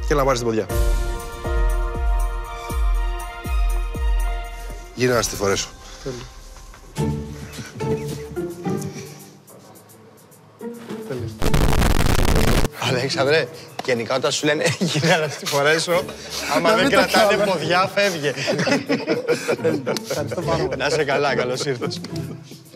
και να πάρεις την ποδιά. Γύρνα να στη φορέσω. Αλέξανδρε, γενικά όταν σου λένε γύρνα να στη φορέσω, άμα δεν κρατάνε ποδιά, φεύγε. Να είσαι καλά, καλώς ήρθες.